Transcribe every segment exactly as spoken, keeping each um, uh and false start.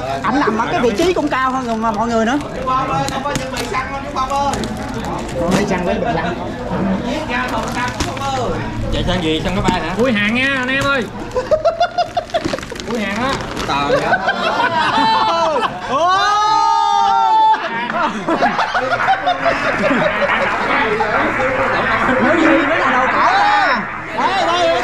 Anh nằm ở cái vị trí cũng cao hơn mọi người nữa. Phong ơi, không có chuẩn bị xăng không chú Phong ơi. Còn đi xăng với bịch xăng. Giết ra thùng xăng chú Phong ơi. Chạy xăng gì? Xăng cái bay hả? Cuối hàng nha anh em ơi. Cuối hàng á. Trời ơi. Cái gì mới là đầu cổ à? Đây đây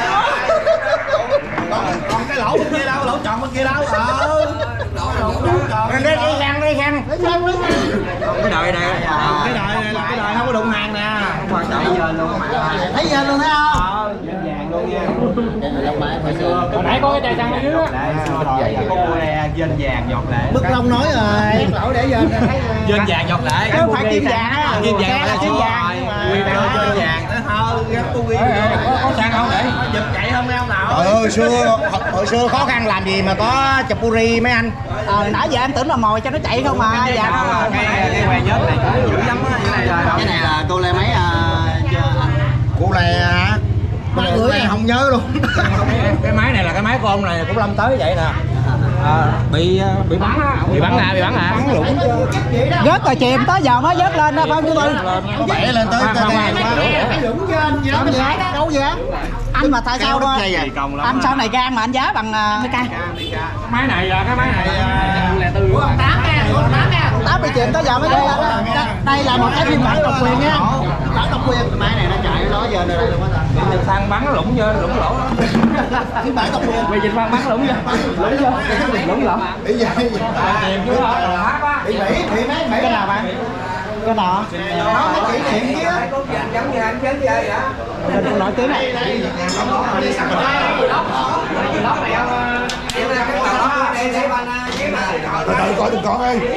Còn cái lỗ bên kia đâu, lỗ tròn bên kia đâu? Ờ. Lỗ lỗ tròn. đây đây khăn đây khăn. Cái đời này. Cái đời này là cái đời không có đụng hàng nè. Không quan trọng giờ luôn. Thấy giờ luôn thấy không? Ờ, vàng luôn nha. Hồi nãy có cái chai xăng ở dưới á. Có mua nè, dên vàng giọt lại. Bức Long nói rồi. Lỗ để dên thấy. Dên vàng giọt lại. Không phải kim vàng á. Kim vàng là kim vàng. Dên vàng nó hơi gắn tu ghi. Có xăng không để? Giật chạy không em nào. Trời ơi, hồi xưa hồi xưa khó khăn làm gì mà có chập puri mấy anh. Ờ nãy giờ em tưởng là mồi cho nó chạy không mà. Dạ. Cái cái que nhớt này cũng dữ lắm á. Cái này Cái này là cô lê mấy à? Cô lê hả? Ba rưỡi này không nhớ luôn. cái máy này là cái máy của ông này cũng lâm tới vậy nè. À, bị bị bắn á. Bị bắn à, bị bắn à. Bắn lủng chứ. Rớt rồi chìm tới giờ mới vớt lên đó phải không chú Tư? Nó bẻ lên tới tới đây. Không gì hết, đâu gì hết. Anh mà tại sao đó? Anh sau này gan mà anh giá bằng mấy cây. Cái máy này là cái máy này là từ Tám bị chìm tới giờ mới đây là đây là một cái phiên bản độc quyền nha. Bản độc quyền. Máy này nó chạy nó giờ đây luôn á. Bị xăng bắn lủng vô lủng lỗ. Phiên bản độc quyền. Bị dịch bắn bắn lủng vô. Lủng vô. Lủng lỗ. Bị gì? Chìm chứ hả? Bị Mỹ, bị mấy Mỹ. Cái nào bạn? Cái nào? Nó cái kỷ niệm kia. Giống như anh chết vậy hả? Đừng nổi tiếng này. Lót này không? Em là cái lót đây để bạn chế mà. Từ từ coi từng con ơi.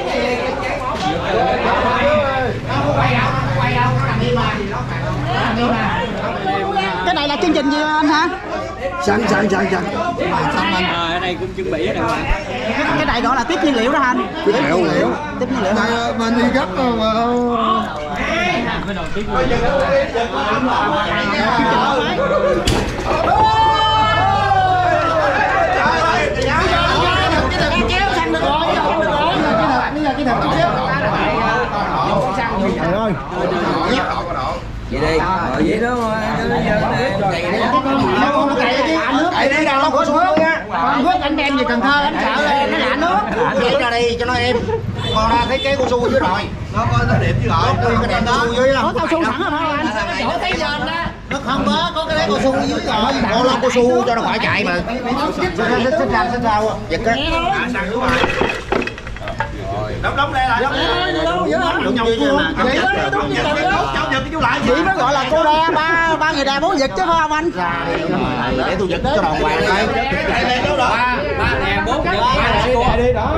Cái này là chương trình gì anh hả? Sẵn sẵn sẵn sẵn. Ở đây cũng chuẩn bị rồi. Cái, cái này gọi là tiếp nhiên liệu đó anh. Tiếp nhiên liệu. Tiếp nhiên liệu. Mà mình đi gấp mà. Cái đầu tiên Trời ơi. vậy đi. Rồi vậy đó Nó cày đi đâu nó có xuống nha. Con Phước anh đem về Cần Thơ anh sợ là nó lạ nước. Vậy ra đi cho nó êm. Còn ra thấy cái cao su dưới rồi. Nó có nó điểm chứ rồi. Cái đèn cao su dưới đó. Có cao su sẵn rồi anh. Chỗ thấy giờ đó. Nó không có có cái đèn cao su dưới rồi. Bộ lon cao su cho nó khỏi chạy mà. Xích ra xích ra. Giật á. Đóng đóng đây lại. Đúng như vậy mà. Cháu giật cái chú lại. Chị mới gọi là cô đe ba ba người đè bốn giật chứ phải không anh? để tôi giật cho đòn hoàng đây. Ba ba ngàn bốn đi đó.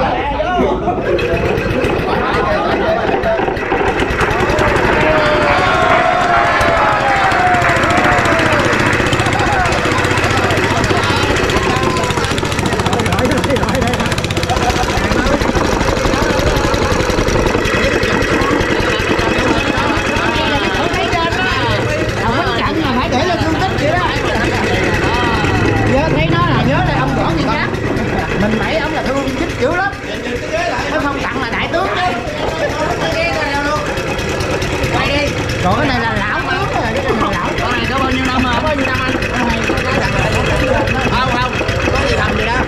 Mình bảy ông là thương dích dữ lắm. Nó không tặng là đại tướng chứ. Quay đi. Còn cái này là lão tướng rồi, cái này là lão. Con này có bao nhiêu năm mà? Bao nhiêu năm anh? Không không, có gì thầm gì đâu.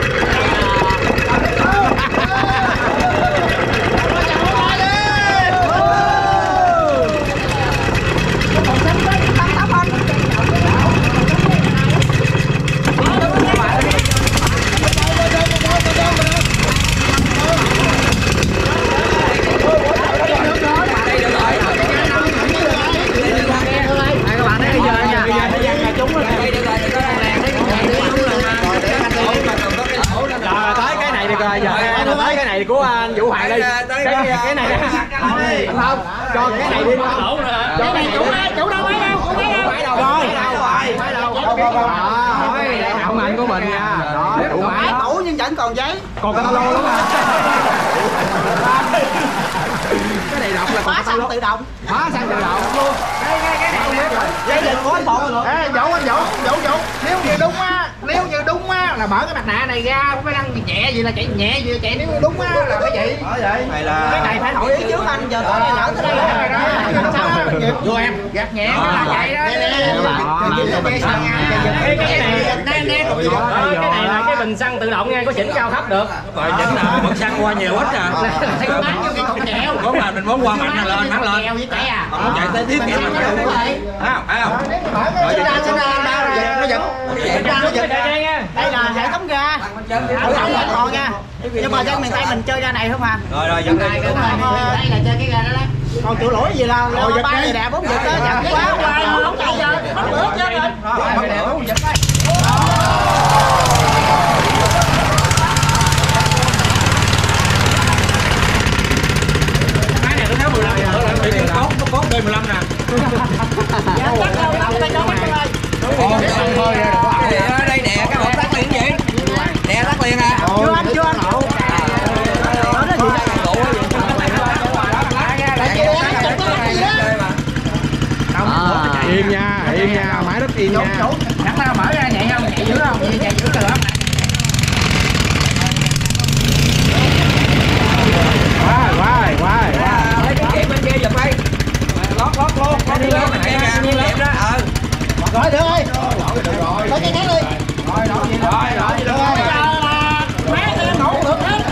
Tới cái này của anh Vũ Hoàng đi. Cái cái này không, cho cái này đi. Cho cái chủ chủ đâu mấy đâu, chủ mấy đâu. Phải đâu rồi. Phải đâu. Rồi, ông anh của mình nha. Đó, đủ máy tủ nhưng vẫn còn giấy. Còn cái lô đúng không? Cái này động là Phá xăng tự động. Phá xăng tự động luôn. Cái cái cái này không biết rồi. Dây điện của anh Bộ rồi. Ê, Vũ anh Vũ, Vũ Vũ, nếu như đúng á, nếu như đúng á là mở cái mặt nạ này ra, phải lăn nhẹ gì là chạy nhẹ gì chạy nếu đúng á là cái gì. Này là cái này phải hỏi ý trước anh, giờ tôi đi lỡ tới đây rồi đó. Sao đó? Vô em, gạt nhẹ cái là chạy đó. Cái này là cái bình xăng tự động nghe, có chỉnh cao thấp được. rồi chỉnh là bật xăng qua nhiều hết à. Có mà mình muốn qua mạnh là lên thắng lên. Chạy tới thiết kỷ mình không có. À, phải không? Rồi nó giật. Nó giật. Đây là hệ thống ga. Hệ thống ga còn nha. Nhưng mà dân miền Tây mình chơi ga này không à? Rồi rồi giật đây. Đây là chơi cái ga đó đó. Còn chịu lỗi gì là ba người đẹp bốn giật đó, giật quá qua không chạy giờ. Bắt được chết rồi. Ba người đẹp bốn giật đây. Cái này nó sáu mười lăm nữa là bị cốt nó cốt B mười lăm nè. Dạ chắc đâu đâu tay cho mắt ơi. Thôi ở đây nè, cái bộ tắt liền vậy. Nè tắt liền à. Chưa anh chưa anh. Đó nó gì đó. Im nha, im nha, máy rất im nha. Sẵn tao mở ra nhảy không? Nhảy dữ không? Nhảy dữ được không? Quá, quá, quá, quá. Lấy cái kiện bên kia giùm đi. Lót lót luôn, lót đi lót này nha, như lót đó. Ờ. Rồi được rồi. Lấy cái khác đi. Rồi rồi rồi rồi. Mấy cái nổ được hết.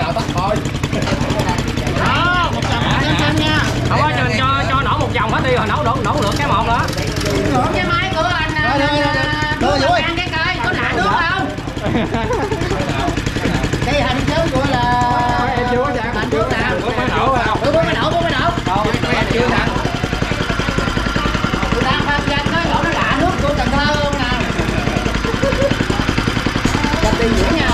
Đó, một vòng xem xem nha. Không có cho cho cho nổ một vòng hết đi rồi nổ nổ nổ được cái một nữa. Cái máy của anh đưa ăn cái cây có lạ nước không? Cái hành chớ của là em chưa có chạm hành trước nào. Bữa mới nổ không? Bữa mới nổ, bữa mới nổ. Không, em chưa chạm. Tôi đang phát danh nói nổ nó lạ nước của Cần Thơ không nè. Đặt đi diễn nha.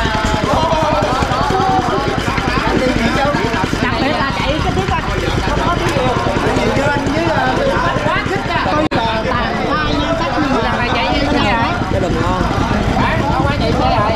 Đặc biệt là chạy cái tiếng anh không có tiếng nhiều. Cho anh với quá thích à. Tôi là tàn thai nhân sách như là phải chạy như thế này. Cái đừng ngon. Không phải chạy xe rồi.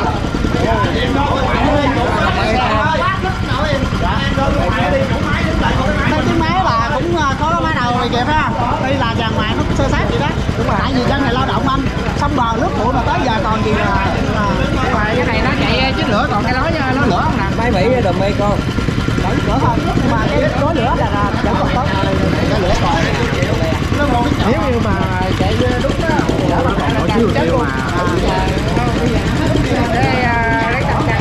Cái máy là cũng có cái máy đầu này kìa phải không? Đây là dàn ngoài nó sơ sát vậy đó. Đúng rồi. Tại vì dân này lao động anh, xong bờ nước bụi mà tới giờ còn gì là cái này nó chạy chiến lửa còn cái lối nó lửa không nè. Máy Mỹ đùm mê con. Vẫn lửa không, nhưng mà cái lối lửa là vẫn còn tốt. Cái lửa còn. Nếu như mà chạy đúng đó thì lửa còn nổi chưa chết luôn. Đây lấy tầm căng.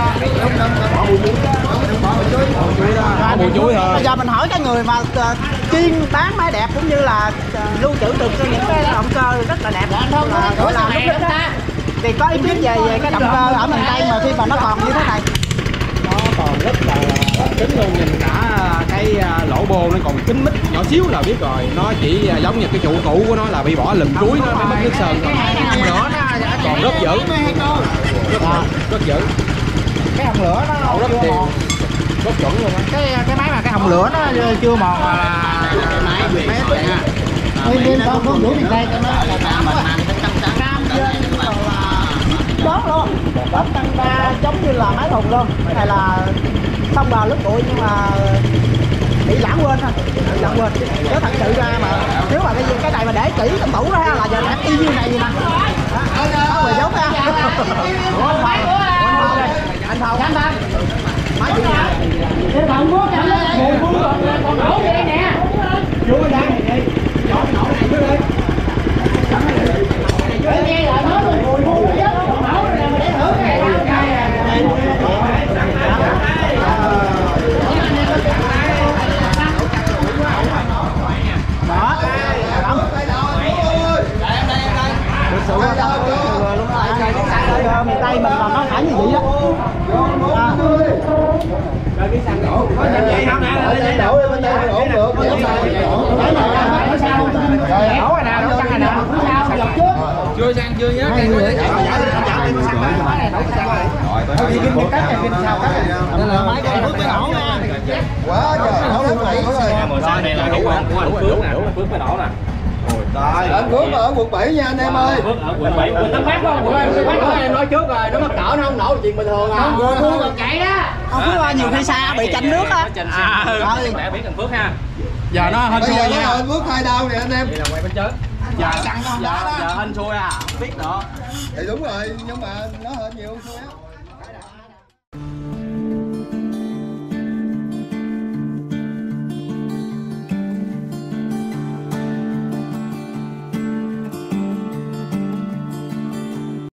Mùi chuối thôi. Bây giờ mình hỏi cái người mà chuyên bán máy đẹp cũng như là lưu trữ được cho những cái động cơ rất là đẹp là gọi là lúc đó thì có ý kiến về về cái động cơ ở miền Tây mà khi mà nó còn như thế này. Nó còn rất là kín luôn, nhìn cả cái lỗ bô nó còn kín mít nhỏ xíu là biết rồi. Nó chỉ giống như cái trụ cũ của nó là bị bỏ lùm chuối nó mới mất nước sơn thôi. Nữa nó Còn rất dữ. Rất, rất dữ. cái hồng lửa nó rất đều. Rất chuẩn luôn á. Cái cái máy mà cái hồng lửa nó chưa mòn là máy máy máy nha. Nguyên nguyên con con lửa miền Tây cho nó là cam quá. Cam trên đốt luôn. Đốt tăng ba giống như là máy thùng luôn. Cái này là xong bờ nước bụi nhưng mà bị lãng quên thôi. Bị lãng quên. Chứ thật sự ra mà nếu mà cái cái này mà để kỹ trong tủ ra là giờ đẹp y như này gì nè. Đó rồi giống ra. Anh Thầu. Anh Thầu. Máy gì nè? Cái thằng muốn chậm lên đây. Mùi muốn còn nổ vậy nè. Vô cái đăng này đi. Cho nổ này vô đi. Cái nghe là nói rồi mùi muốn chứ còn nổ này mà để thử cái này đó. Đó. Miền Tây mình là nó phải như vậy đó. Rồi cái xăng đổ. Có nhận vậy không nè? Lên đổ đi, bên đây đổ được. Đổ rồi nè, đổ xăng rồi nè. Sao lọc trước? Chưa xăng chưa nhớ. Hai người để xăng rồi. Đổ xăng rồi. Thôi thì kim cắt này, kim sao cắt. Đây là máy cái Phước mới đổ nha. Quá trời, đổ luôn vậy rồi. Rồi này là của anh của anh Phước nè, Phước mới đổ nè. Ở Phước ở quận bảy nha anh em ơi. Ở quận bảy, quận Tân Phát không? Quận Tân Phát em nói trước rồi, nó mắc cỡ nó không nổ chuyện bình thường à. Không, vừa Phước còn chạy đó. Ông Phước ơi, nhiều khi xa bị chạnh nước á. À, mẹ biết thằng Phước ha. Giờ nó hơi bây giờ nó Phước hai đau nè anh em. Vậy là quay bên chết. giờ giờ giờ hên xui à, không biết nữa. Thì đúng rồi, nhưng mà nó hên nhiều xui á.